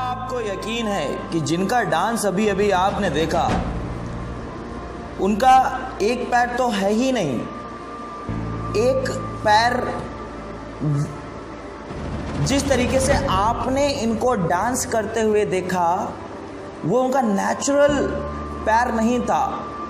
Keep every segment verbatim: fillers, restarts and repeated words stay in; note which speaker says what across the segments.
Speaker 1: आपको यकीन है कि जिनका डांस अभी अभी आपने देखा, उनका एक पैर तो है ही नहीं, एक पैर जिस तरीके से आपने इनको डांस करते हुए देखा वो उनका नेचुरल पैर नहीं था।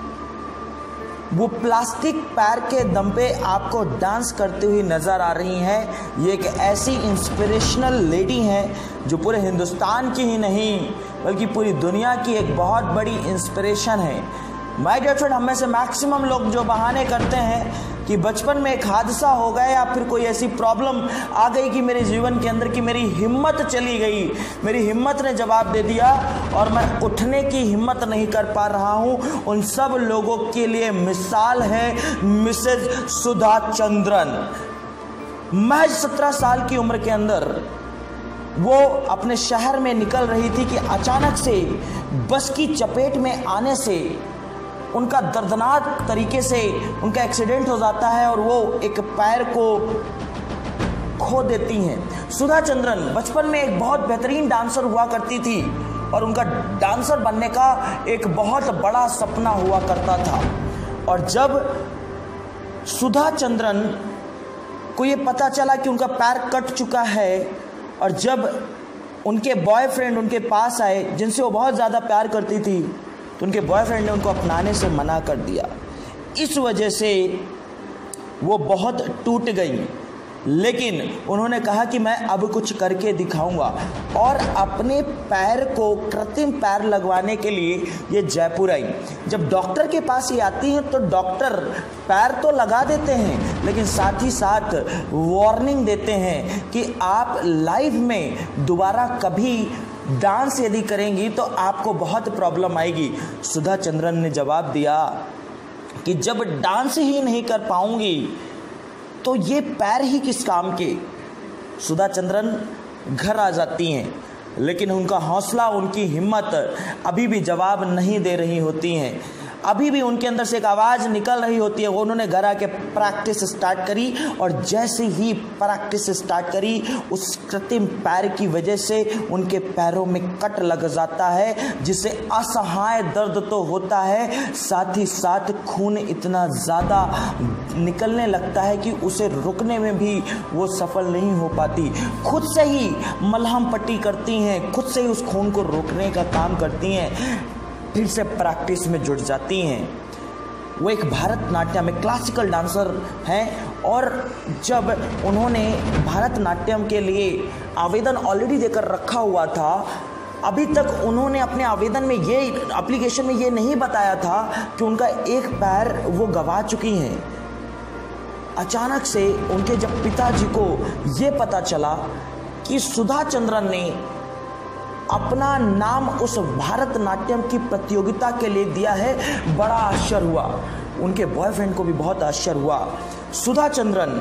Speaker 1: वो प्लास्टिक पैर के दम पे आपको डांस करती हुई नज़र आ रही हैं। ये एक ऐसी इंस्पिरेशनल लेडी हैं जो पूरे हिंदुस्तान की ही नहीं बल्कि पूरी दुनिया की एक बहुत बड़ी इंस्पिरेशन है। माय डियर फ्रेंड, हम में से मैक्सिमम लोग जो बहाने करते हैं कि बचपन में एक हादसा हो गया या फिर कोई ऐसी प्रॉब्लम आ गई कि मेरे जीवन के अंदर कि मेरी हिम्मत चली गई, मेरी हिम्मत ने जवाब दे दिया और मैं उठने की हिम्मत नहीं कर पा रहा हूं, उन सब लोगों के लिए मिसाल है मिसेज सुधा चंद्रन। महज सत्रह साल की उम्र के अंदर वो अपने शहर में निकल रही थी कि अचानक से बस की चपेट में आने से उनका दर्दनाक तरीके से उनका एक्सीडेंट हो जाता है और वो एक पैर को खो देती हैं। सुधा चंद्रन बचपन में एक बहुत बेहतरीन डांसर हुआ करती थी और उनका डांसर बनने का एक बहुत बड़ा सपना हुआ करता था। और जब सुधा चंद्रन को ये पता चला कि उनका पैर कट चुका है और जब उनके बॉयफ्रेंड उनके पास आए जिनसे वो बहुत ज़्यादा प्यार करती थी, तो उनके बॉयफ्रेंड ने उनको अपनाने से मना कर दिया। इस वजह से वो बहुत टूट गई, लेकिन उन्होंने कहा कि मैं अब कुछ करके दिखाऊंगा और अपने पैर को कृत्रिम पैर लगवाने के लिए ये जयपुर आई। जब डॉक्टर के पास ये आती हैं तो डॉक्टर पैर तो लगा देते हैं लेकिन साथ ही साथ वार्निंग देते हैं कि आप लाइफ में दोबारा कभी डांस यदि करेंगी तो आपको बहुत प्रॉब्लम आएगी। सुधा चंद्रन ने जवाब दिया कि जब डांस ही नहीं कर पाऊंगी तो ये पैर ही किस काम के। सुधा चंद्रन घर आ जाती हैं, लेकिन उनका हौसला, उनकी हिम्मत अभी भी जवाब नहीं दे रही होती हैं। अभी भी उनके अंदर से एक आवाज़ निकल रही होती है। वो उन्होंने घर आके प्रैक्टिस स्टार्ट करी और जैसे ही प्रैक्टिस स्टार्ट करी उस कृत्रिम पैर की वजह से उनके पैरों में कट लग जाता है, जिससे असहाय दर्द तो होता है, साथ ही साथ खून इतना ज़्यादा निकलने लगता है कि उसे रुकने में भी वो सफल नहीं हो पाती। खुद से ही मलहम पट्टी करती हैं, खुद से ही उस खून को रोकने का काम करती हैं, फिर से प्रैक्टिस में जुट जाती हैं। वो एक भरतनाट्यम में क्लासिकल डांसर हैं और जब उन्होंने भरतनाट्यम के लिए आवेदन ऑलरेडी देकर रखा हुआ था, अभी तक उन्होंने अपने आवेदन में ये एप्लीकेशन में ये नहीं बताया था कि उनका एक पैर वो गंवा चुकी हैं। अचानक से उनके जब पिताजी को ये पता चला कि सुधा चंद्रन ने अपना नाम उस भरतनाट्यम की प्रतियोगिता के लिए दिया है, बड़ा आश्चर्य हुआ। उनके बॉयफ्रेंड को भी बहुत आश्चर्य हुआ। सुधा चंद्रन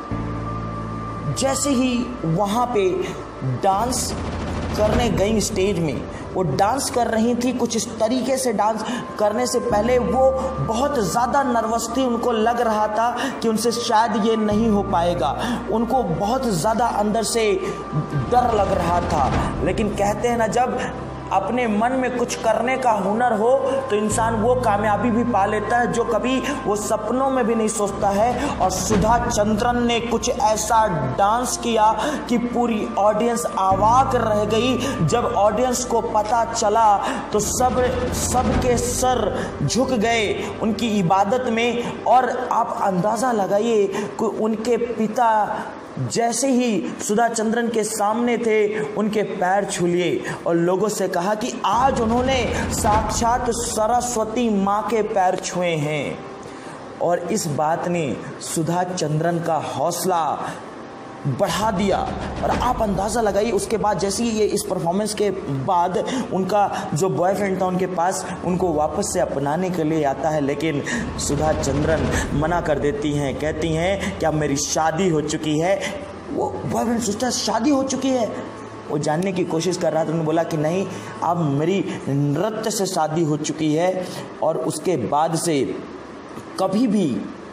Speaker 1: जैसे ही वहाँ पे डांस करने गई स्टेज में, वो डांस कर रही थी। कुछ इस तरीके से डांस करने से पहले वो बहुत ज़्यादा नर्वस थी। उनको लग रहा था कि उनसे शायद ये नहीं हो पाएगा। उनको बहुत ज़्यादा अंदर से डर लग रहा था। लेकिन कहते हैं ना, जब अपने मन में कुछ करने का हुनर हो तो इंसान वो कामयाबी भी पा लेता है जो कभी वो सपनों में भी नहीं सोचता है। और सुधा चंद्रन ने कुछ ऐसा डांस किया कि पूरी ऑडियंस अवाक रह गई। जब ऑडियंस को पता चला तो सब सबके सर झुक गए उनकी इबादत में। और आप अंदाज़ा लगाइए कि उनके पिता जैसे ही सुधा चंद्रन के सामने थे, उनके पैर छू लिए और लोगों से कहा कि आज उन्होंने साक्षात सरस्वती माँ के पैर छुए हैं। और इस बात ने सुधा चंद्रन का हौसला बढ़ा दिया। और आप अंदाज़ा लगाइए, उसके बाद जैसे ही ये इस परफॉर्मेंस के बाद उनका जो बॉयफ्रेंड था उनके पास उनको वापस से अपनाने के लिए आता है, लेकिन सुधा चंद्रन मना कर देती हैं। कहती हैं कि अब मेरी शादी हो चुकी है। वो बॉयफ्रेंड सोचता है शादी हो चुकी है, वो जानने की कोशिश कर रहा था। उन्होंने बोला कि नहीं, अब मेरी नृत्य से शादी हो चुकी है और उसके बाद से कभी भी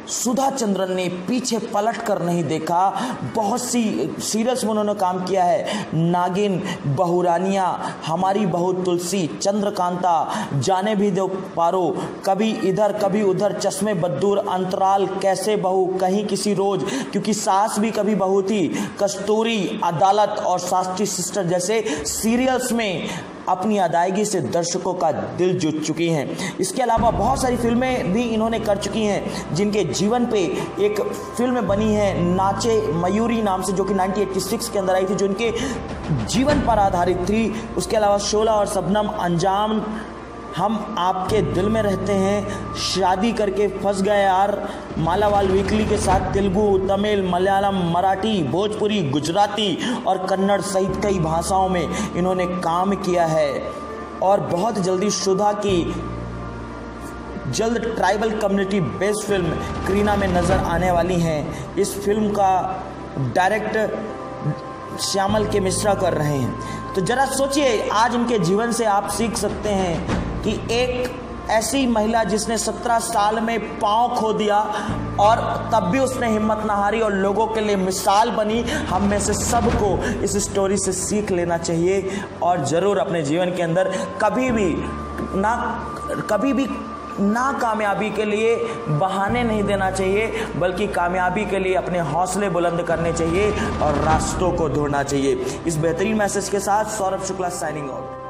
Speaker 1: सुधा चंद्रन ने पीछे पलट कर नहीं देखा। बहुत सी सीरियल्स में उन्होंने काम किया है, नागिन, बहुरानिया, हमारी बहू तुलसी, चंद्रकांता, जाने भी दो पारो, कभी इधर कभी उधर, चश्मे बद्दूर, अंतराल, कैसे बहू, कहीं किसी रोज, क्योंकि सास भी कभी बहू थी, कस्तूरी, अदालत और शास्त्री सिस्टर जैसे सीरियल्स में अपनी अदायगी से दर्शकों का दिल जीत चुकी हैं। इसके अलावा बहुत सारी फिल्में भी इन्होंने कर चुकी हैं, जिनके जीवन पे एक फिल्म बनी है नाचे मयूरी नाम से, जो कि उन्नीस सौ छियासी के अंदर आई थी, जो इनके जीवन पर आधारित थी। उसके अलावा शोला और शबनम, अंजाम, हम आपके दिल में रहते हैं, शादी करके फंस गए यार, मालावाल वीकली के साथ तेलुगु, तमिल, मलयालम, मराठी, भोजपुरी, गुजराती और कन्नड़ सहित कई भाषाओं में इन्होंने काम किया है। और बहुत जल्दी सुधा की जल्द tribal community based film Kareena में नज़र आने वाली हैं। इस फिल्म का डायरेक्ट श्यामल के मिश्रा कर रहे हैं। तो जरा सोचिए, आज इनके जीवन से आप सीख सकते हैं कि एक ऐसी महिला जिसने सत्रह साल में पांव खो दिया और तब भी उसने हिम्मत न हारी और लोगों के लिए मिसाल बनी। हम में से सबको इस स्टोरी से सीख लेना चाहिए और ज़रूर अपने जीवन के अंदर कभी भी ना कभी भी ना कामयाबी के लिए बहाने नहीं देना चाहिए, बल्कि कामयाबी के लिए अपने हौसले बुलंद करने चाहिए और रास्तों को ढूंढना चाहिए। इस बेहतरीन मैसेज के साथ सौरभ शुक्ला साइनिंग आउट।